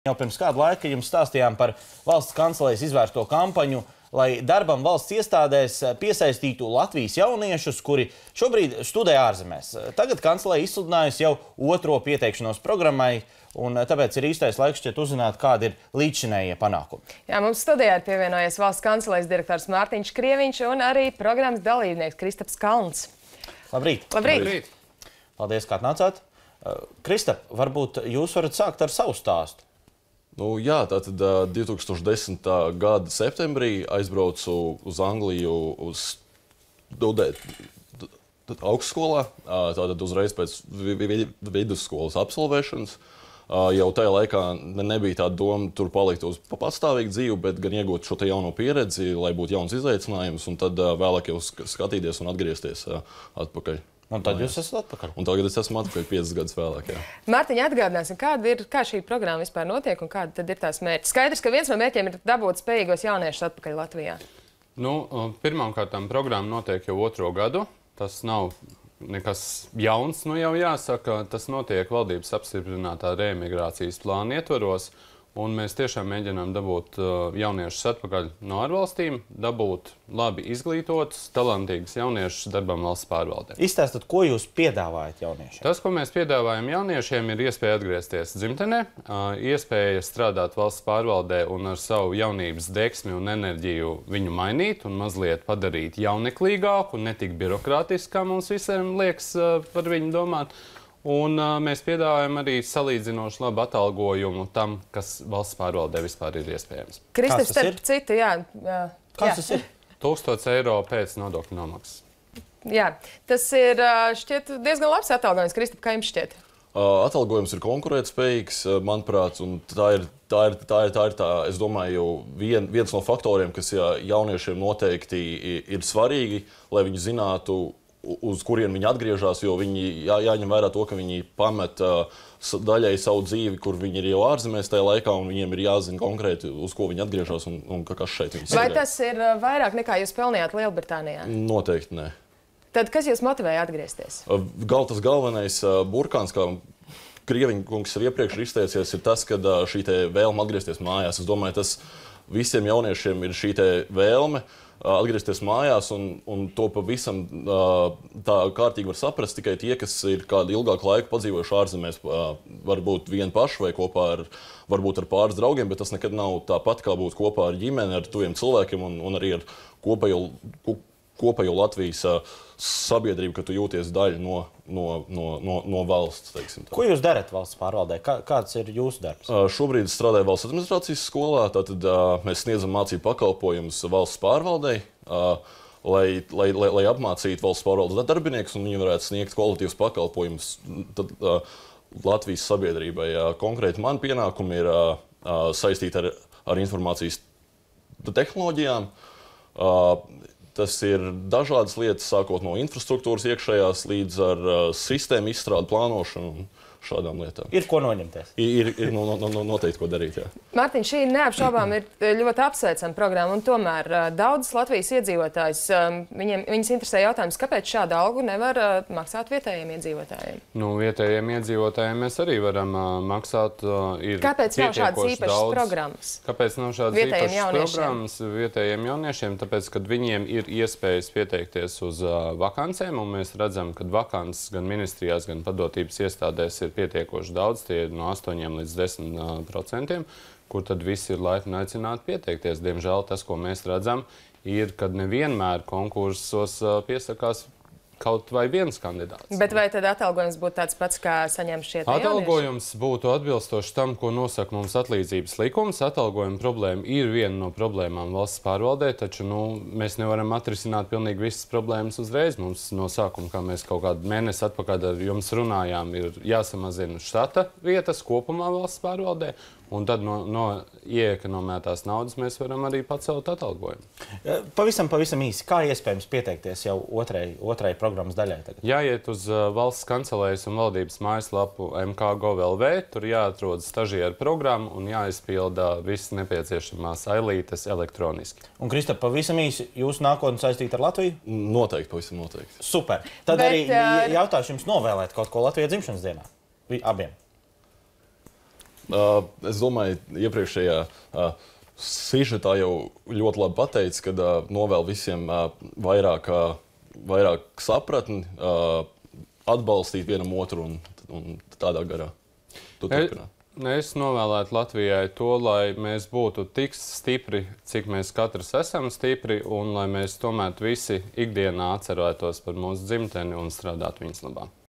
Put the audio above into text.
Jau pirms kādu laiku jums stāstījām par valsts kancelējas izvērsto kampaņu, lai darbam valsts iestādēs piesaistītu Latvijas jauniešus, kuri šobrīd studē ārzemēs. Tagad kancelēja izsludinājusi jau otro pieteikšanos programmai, un tāpēc ir īstais laiks šķiet uzzināt, kādi ir līdzšinējie panākumi. Jā, mums studijā ir pievienojies valsts kancelējas direktors Mārtiņš Krieviņš un arī programmas dalībnieks Kristaps Kalns. Labrīt! Labrīt! Paldies, kā atnācāt. Kristap, varbūt jūs varat sākt ar savu stāstu? Jā, tātad 2010. gada septembrī aizbraucu uz Angliju uz studēt augstskolā, tātad uzreiz pēc vidusskolas absolvēšanas. Jau tajā laikā nebija tāda doma tur palikt uz pastāvīgu dzīvi, bet gan iegūt šo te jauno pieredzi, lai būtu jauns izaicinājums, un tad vēlāk jau skatīties un atgriezties atpakaļ. Un tad jūs esat atpakaļ. Un tagad es esmu atpakaļ 5 gadus vēlāk, jā. Mārtiņ, atgādināsim, kā šī programma vispār notiek un kāda tad ir tās mērķi? Skaidrs, ka viens no mērķiem ir dabūt spējīgos jauniešus atpakaļ Latvijā. Pirmkārtām programma notiek jau otro gadu. Tas nav nekas jauns, jau jāsaka. Tas notiek valdības apstiprinātā reemigrācijas plāna ietvaros. Un mēs tiešām mēģinām dabūt jauniešus atpakaļ no ārvalstīm, dabūt labi izglītotus, talantīgus jauniešus darbam valsts pārvaldē. Izstāstat, ko jūs piedāvājat jauniešiem? Tas, ko mēs piedāvājam jauniešiem, ir iespēja atgriezties dzimtenē, iespēja strādāt valsts pārvaldē un ar savu jaunības deksmi un enerģiju viņu mainīt un mazliet padarīt jauneklīgāku, ne tik birokrātisku, kā mums visiem liekas par viņu domāt. Un mēs piedāvājam arī salīdzinoši labu atalgojumu tam, kas valsts pārvaldē vispār ir iespējams. Kristaps, starp citu, jā. Kas tas ir? 1000 eiro pēc nodokļu nomaksas. Jā, tas ir šķiet diezgan labs atalgojums. Kristap, kā jums šķiet? Atalgojums ir konkurētspējīgs, manuprāt, un tā ir, es domāju, viens no faktoriem, kas jauniešiem noteikti ir svarīgi, lai viņi zinātu, uz kurien viņi atgriežas, jo viņi jāņem vērā to, ka viņi pamet daļai savu dzīvi, kur viņi ir jau ārzemēs tajā laikā, un viņiem ir jāzina konkrēti, uz ko viņi atgriežas un kas šeit viņus Vai tas ir vairāk nekā jūs pelnījāt Lielbritānijā? Noteikti nē. Tad kas jūs motivēja atgriezties? Tas galvenais burkāns, kā Krieviņa kungs ir iepriekš izteicies, ir tas, ka šī te vēlme atgriezties mājās. Es domāju, tas visiem jauniešiem ir šī te vēlme atgriezties mājās, un to pavisam tā kārtīgi var saprast tikai tie, kas ir kādu ilgāku laiku padzīvojuši ārzemēs, varbūt vien paši vai kopā varbūt ar pāris draugiem, bet tas nekad nav tāpat, kā būt kopā ar ģimeni, ar tuviem cilvēkiem un arī ar kopējo Latvijas sabiedrību, ka tu jūties daļa no valsts, teiksim tā. Ko jūs darat valsts pārvaldē? Kāds ir jūsu darbs? Šobrīd es strādāju valsts administrācijas skolā, tātad mēs sniedzam mācību pakalpojumus valsts pārvaldei, lai apmācītu valsts pārvaldes darbiniekus, un viņi varētu sniegt kvalitatīvus pakalpojumus Latvijas sabiedrībai. Konkrēti mani pienākumi ir saistīti ar informācijas tehnoloģijām. Tas ir dažādas lietas, sākot no infrastruktūras iekšējās līdz ar sistēmu izstrādi, plānošanu un šādām lietām. Ir ko noņemties? Ir noteikti ko darīt, jā. Mārtiņ, šī neapšaubām ir ļoti apsveicama programma, un tomēr daudzas Latvijas iedzīvotājs, viņas interesē jautājums, kāpēc šādu algu nevar maksāt vietējiem iedzīvotājiem? Vietējiem iedzīvotājiem mēs arī varam maksāt. Kāpēc nav šādas īpašas programmas? Kāpēc nav šādas īpašas programmas vietējiem jauniešiem? Tāpēc, kad viņiem ir iespējas pieteikties uz vakancēm, un mēs redzam, ka vakances gan ministrijās, gan padotības iestādēs ir pietiekoši daudz, tie ir no 8 līdz 10%, kur tad visi ir laipni aicināti pieteikties. Diemžēl tas, ko mēs redzam, ir, kad nevienmēr konkursos piesakās kaut vai viens kandidāts. Bet vai tad atalgojums būtu tāds pats, kā saņem šie jaunieši? Atalgojums būtu atbilstoši tam, ko nosaka mums atlīdzības likums. Atalgojuma problēma ir viena no problēmām valsts pārvaldē, taču mēs nevaram atrisināt pilnīgi visas problēmas uzreiz. Mums no sākuma, kā mēs kaut kādu mēnesi atpakaļ ar jums runājām, ir jāsamazina štata vietas kopumā valsts pārvaldē. Un tad no ieekonomētās naudas mēs varam arī pacelt atalgojumu. Pavisam īsi, kā iespējams pieteikties jau otrai programmas daļai tagad? Jāiet uz valsts kancelējas un valdības mājaslapu mk.gov.lv, tur jāatrod stažieru programmu un jāizpilda visas nepieciešamās ailītes elektroniski. Un, Kristap, pavisam īsi, jūsu nākotne saistīta ar Latviju? Noteikti, pavisam noteikti. Super. Tad arī jautāšu jums novēlēt kaut ko Latvijas dzimšanas dienā. Abiem. Es domāju, iepriekšējā sižetā jau ļoti labi pateica, ka novēl visiem vairāk sapratni, atbalstīt vienam otru un tādā garā. Es novēlētu Latvijai to, lai mēs būtu tik stipri, cik mēs katrs esam stipri, un lai mēs tomēr visi ikdienā atcerētos par mūsu dzimteni un strādātu viņas labā.